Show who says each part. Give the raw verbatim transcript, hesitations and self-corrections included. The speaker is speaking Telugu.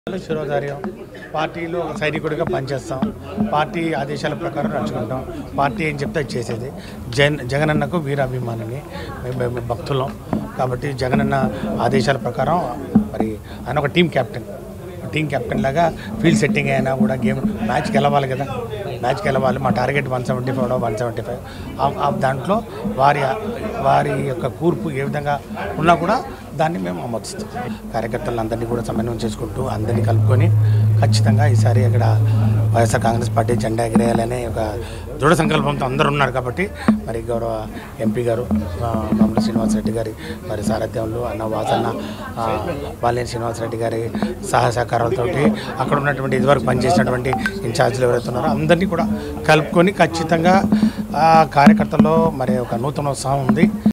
Speaker 1: శిరోధార్యం పార్టీలో ఒక సైనికుడిగా పనిచేస్తాం. పార్టీ ఆదేశాల ప్రకారం నడుచుకుంటాం. పార్టీ ఏం చెప్తే అది చేసేది. జగన్ జగనన్నకు వీరాభిమానిని మేము భక్తులం కాబట్టి జగనన్న ఆదేశాల ప్రకారం మరి ఆయన ఒక టీం కెప్టెన్ టీం కెప్టెన్ లాగా ఫీల్డ్ సెట్టింగ్ అయినా కూడా గేమ్ మ్యాచ్ గెలవాలి కదా, మ్యాచ్ గెలవాలి. మా target one seventy five one seventy five దాంట్లో వారి వారి యొక్క కూర్పు ఏ విధంగా ఉన్నా కూడా దాన్ని మేము ఆమోదిస్తాం. కార్యకర్తలందరినీ కూడా సమన్వయం చేసుకుంటూ అందరినీ కలుపుకొని ఖచ్చితంగా ఈసారి ఇక్కడ వైఎస్ఆర్ కాంగ్రెస్ పార్టీ జెండా ఎగిరేయాలనే ఒక దృఢ సంకల్పంతో అందరూ ఉన్నారు కాబట్టి మరి గౌరవ ఎంపీ గారు మామూలు శ్రీనివాసరెడ్డి గారి మరి సారథ్యంలో అన్న వాసన్న వాలేని శ్రీనివాసరెడ్డి గారి సహాయ సహకారాలతో అక్కడ ఉన్నటువంటి ఇదివరకు పనిచేసినటువంటి ఇన్ఛార్జీలు ఎవరైతే ఉన్నారో అందరినీ కూడా కలుపుకొని ఖచ్చితంగా కార్యకర్తల్లో మరి ఒక నూతన ఉత్సాహం ఉంది.